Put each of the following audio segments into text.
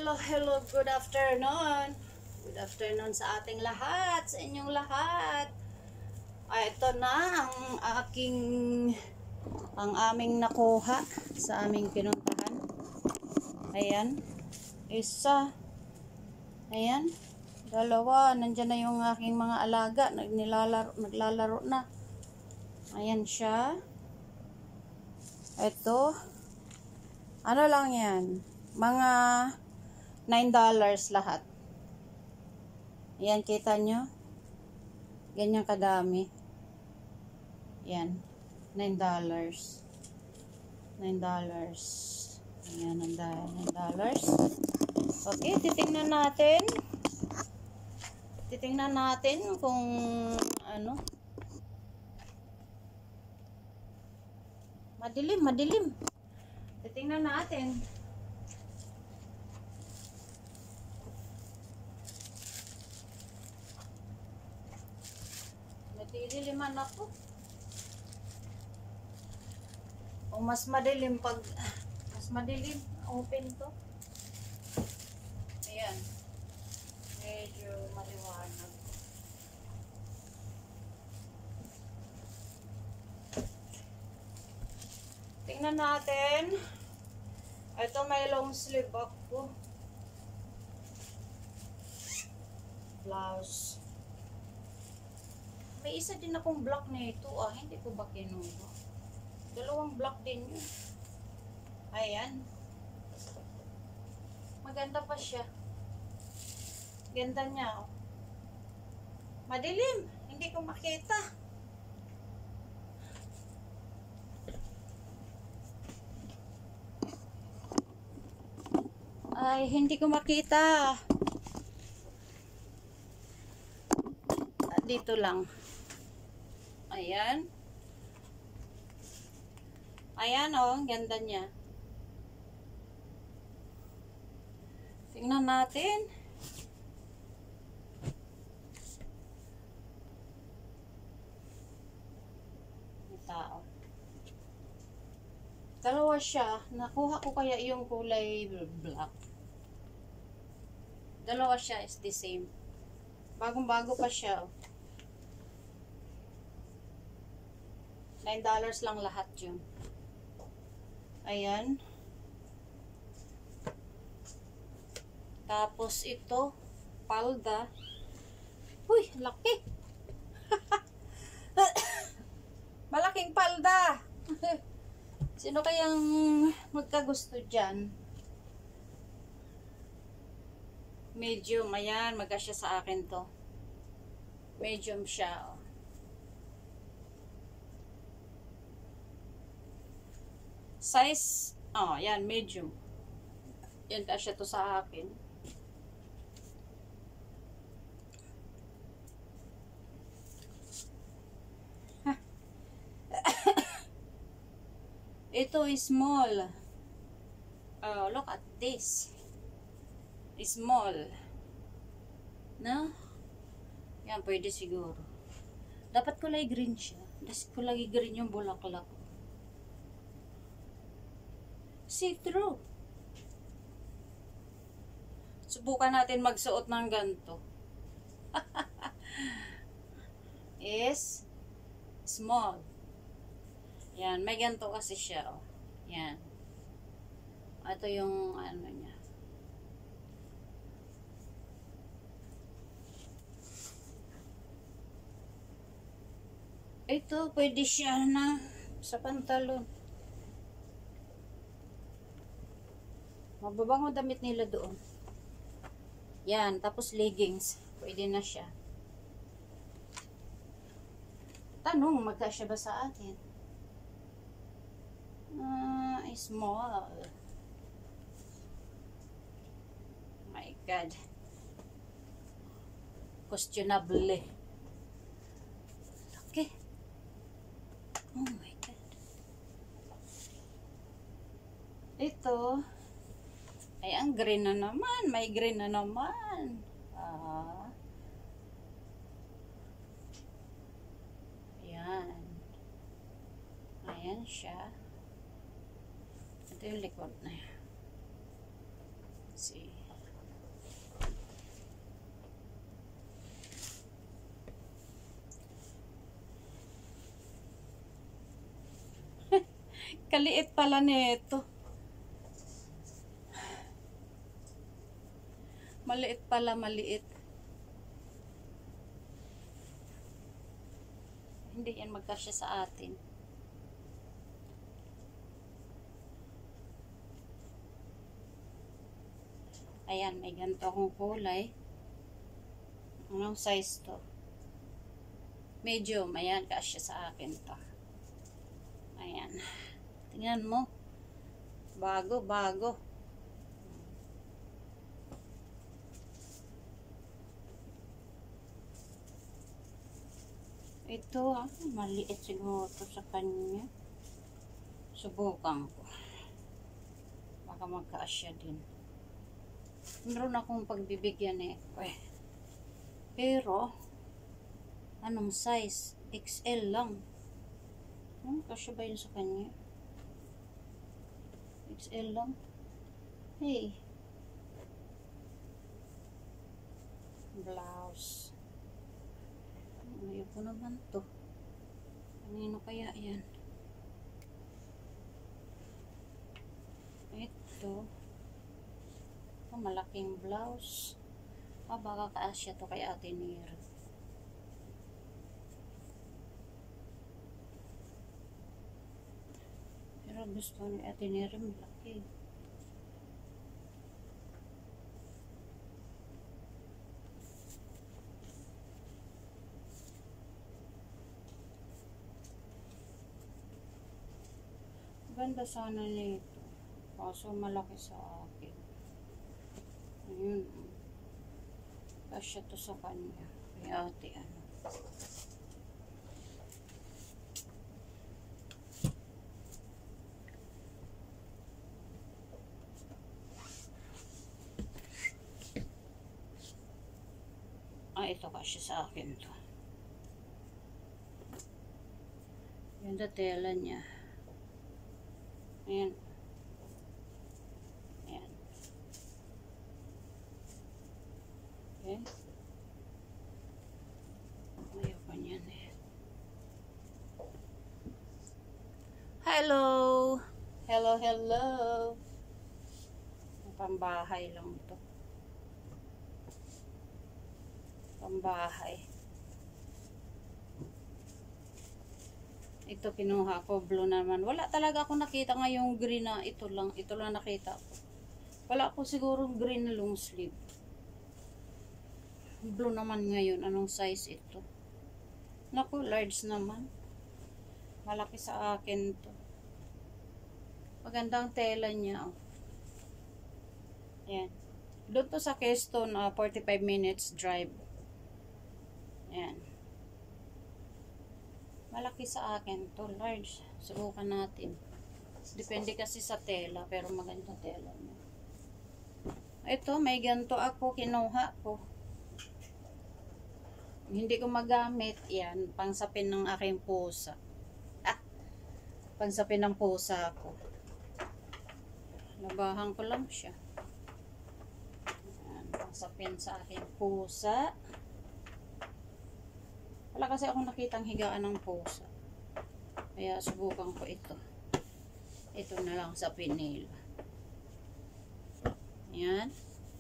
hello, good afternoon. Good afternoon sa ating lahat, sa inyong lahat. Ito na ang aming nakuha sa aming pinuntahan. Ayan, isa. Ayan, dalawa. Nandyan na yung aking mga alaga, naglalaro na. Ayan siya. Ito, ano lang yan, mga $9 lahat. Ayan, kita nyo? Ganyan kadami. Ayan, $9. $9. Ayan, $9. Okay, titingnan natin. Titingnan natin kung ano. Madilim. Titingnan natin. Natidiliman ako. O mas madilim pag mas madilim, open to. Ayan. Medyo maliwanag. Tingnan natin. Ito may long sleeve ako. Blouse. May isa din akong black na ito. Hindi ko ba kinuha? Dalawang black din yun. Ayan. Maganda pa siya. Ganda niya. Madilim. Hindi ko makita. Ay, hindi ko makita. Dito lang. Ayan. Ayan ang ganda niya. Tingnan natin. May tao. Dalawa siya. Nakuha ko kaya yung kulay black. Dalawa siya is the same. Bagong-bago pa siya. $9 lang lahat yun. Ayan. Tapos ito, palda. Uy, laki. Malaking palda. Sino kayang magkagusto dyan? Medium, ayan, magkasya sa akin to. Medium siya, oh. Size, ayan, medium. Yan, kasya to sa akin. Ito is small. Oh, look at this. Small. No? Yan, pwede siguro. Dapat kulay green siya. Dapat kulay green yung bulaklak. See-through. Subukan natin magsuot ng ganito. Is small. Yan, may ganito kasi siya. Oh. Yan. Ito yung ano niya. Ito, pwede siya na sa pantalon. Mababango damit nila doon. Yan, tapos leggings. Pwede na siya. Tanong, magkasya ba sa atin? Small. My God. Questionable. Okay. Oh my God. Ito ay ang green na naman. May green na naman. Ayan. Ayan siya. Ito yung likod na. See. Kaliit pala nito. Maliit pala, maliit. Hindi yan magkasya sa atin. Ayan, may ganito akong kulay. Anong size to? Medium. Ayan, kasya sa akin to. Ayan. Tingnan mo. Bago, bago. Ito, maliit siguro sa kanya. Subukan ko. Baka magkaasya din. Meron akong pagbibigyan eh. Pero, anong size? XL lang. Kasya ba yun sa kanya? XL lang. Hey. Blouse. Ayaw ko naman to. Kanino kaya yan? Ito. Malaking blouse. Baka kaasya to kay Ate Nira. Pero gusto ni Ate Nira malaki. Ganda sana nito. Kaso malaki sa akin. Ayun. Kasya to sa kanya. Kay ate ano. Ito kasya sa akin to. Ganda tela niya. Ayan. Ayan. Okay. Ayaw pa niyan eh. Hello! Hello, hello! Pambahay lang to. Pambahay. Ito kinuha ko, blue naman. Wala talaga ako nakita ngayong green na ito lang nakita ko. Wala ko siguro green na long sleeve. Blue naman ngayon. Anong size ito? Naku, large naman. Malaki sa akin to. Magandang tela niya. Ayan. Doon to sa Keystone, 45 minutes drive. Ayan. Malaki sa akin to, large. Subukan natin. Depende kasi sa tela, pero maganda tela niya. Ito, may ganito ako, kinuha ko. Hindi ko magamit. Yan, pangsapin ng aking pusa. Pangsapin ng pusa ko. Labahan ko lang siya. Yan, pangsapin sa aking pusa. Wala kasi akong nakitang higaan ng pusa. Kaya subukan ko ito. Ito na lang sa pinila. Yan.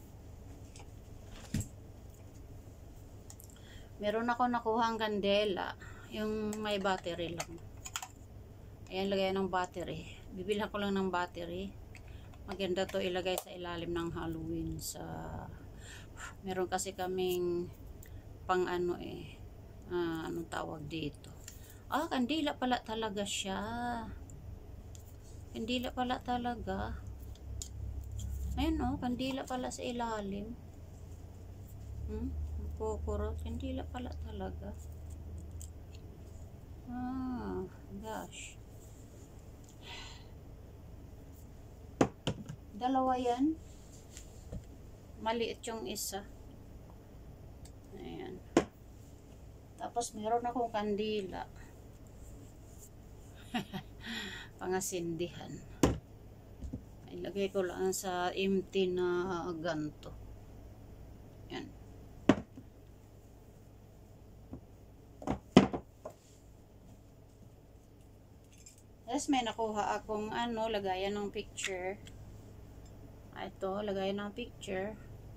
Meron ako nakuhang kandela. Yung may battery lang. Ayan, lagay ng battery. Bibilhan ko lang ng battery. Maganda to ilagay sa ilalim ng Halloween. Meron kasi kaming pang ano eh. Anong tawag dito? Kandila pala talaga siya. Kandila pala talaga. Ayun kandila pala sa ilalim. Kukurot. Kandila pala talaga. Gosh. Dalawa yan. Maliit yung isa. Ayan. Tapos meron akong kandila. Pangasindihan. Ilagay ko lang sa empty na ganto. Yan. Tapos may nakuha akong ano, lagayan ng picture. Ito, lagayan ng picture.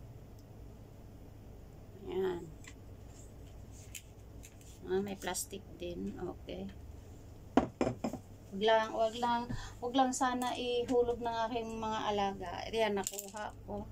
Ayan. May plastic din. Okay. Wag lang sana ihulog ng aking mga alaga. Ayan, nakuha ko.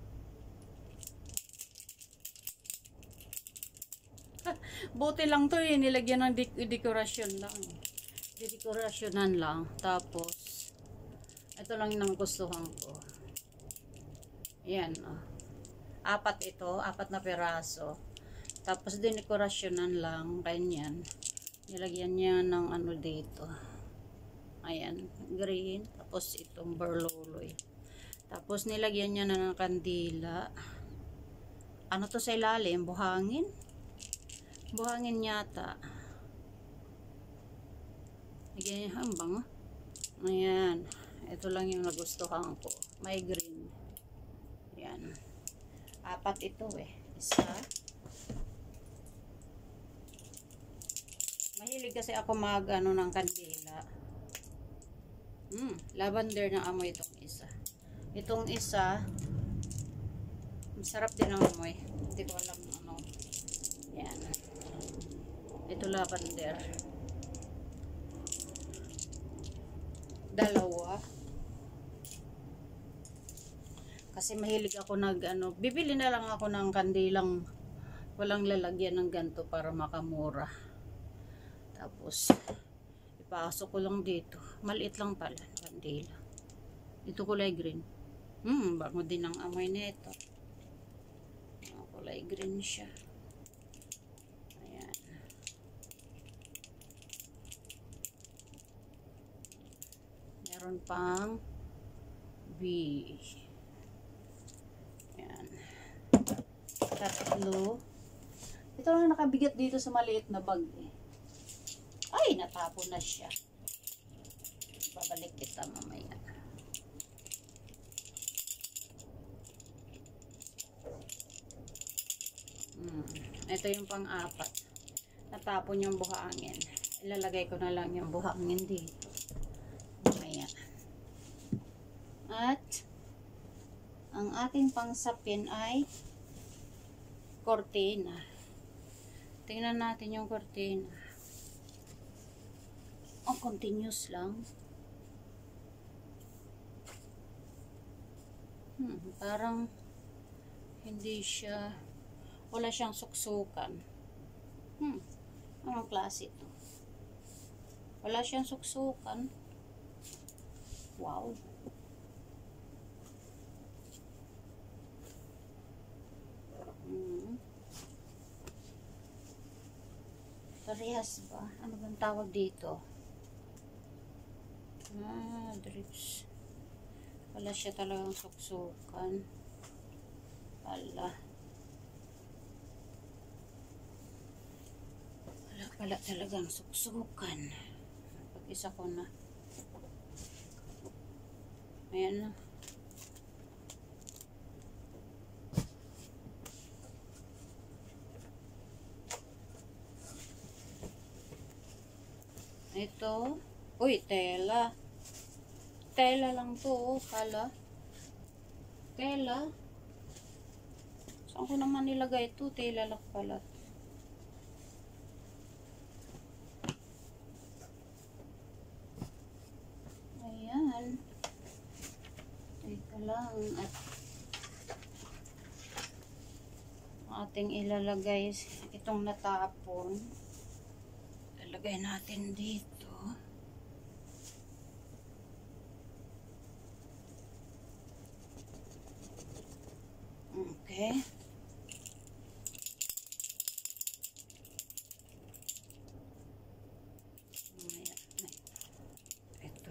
Buti lang to eh, nilagyan ng dekorasyon lang. Dekorasyonan lang. Tapos, ito lang yung nagustuhan ko. Ayan, oh. Apat na peraso. Tapos, dekorasyonan lang, ganyan. Nilagyan niya ng ano dito. Ayan, green. Tapos itong berloloy. Tapos nilagyan niya na ng kandila. Ano to sa ilalim? Buhangin? Buhangin yata. Lagyan niya hambang. Ayan. Ito lang yung nagustuhan ko. May green. Ayan. 4 ito eh. Isa. Mahilig kasi ako mag ano ng kandila. Lavender na amoy itong isa. Itong isa, masarap din ang amoy. Hindi ko alam ano. Yan. Ito lavender. Dalawa. Kasi mahilig ako ano, bibili na lang ako ng kandilang walang lalagyan ng ganto para makamura. Tapos, ipasok ko lang dito. Maliit lang pala, kandila. Ito kulay green. Bango din ang amoy nito. Kulay green siya. Ayan. Meron pang B. Ayan. Tatlo. Ito lang nakabigat dito sa maliit na bag eh. Ay, natapon na siya. Babalik kita mamaya. Ito yung pang-4. Natapon yung buhangin. Ilalagay ko na lang yung buhangin dito. Mamaya. At ang ating pangsapin ay kortina. Tingnan natin yung kortina. Continuous lang. Parang hindi siya, wala siyang suksukan. Anong klase ito? Wala siyang suksukan. Wow. Parehas ba? Ano bang tawag dito? Drips. Wala siya talagang suksukan. Wala pala talagang suksukan. Pag-isa ko na. Ayan na. Ito. Uy, tela. Tela lang to, kala. Tela. Saan ko naman nilagay ito? Tela lang pala. Ayan. Teka lang. At ating ilalagay itong natapon. Ilalagay natin dito. Okay. Ito.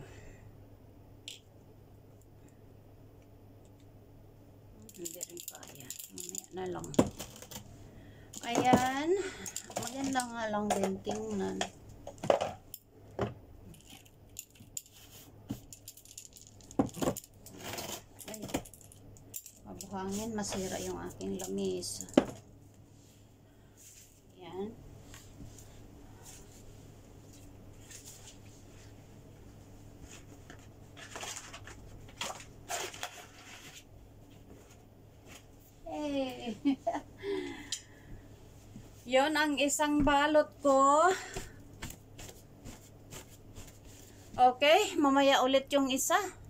Hindi rin kaya. Mamaya na lang. Ayan. Maganda nga lang din tingnan. Hangin, masira yung aking lamis. Yan. Yon ang isang balot ko. Okay, mamaya ulit yung isa.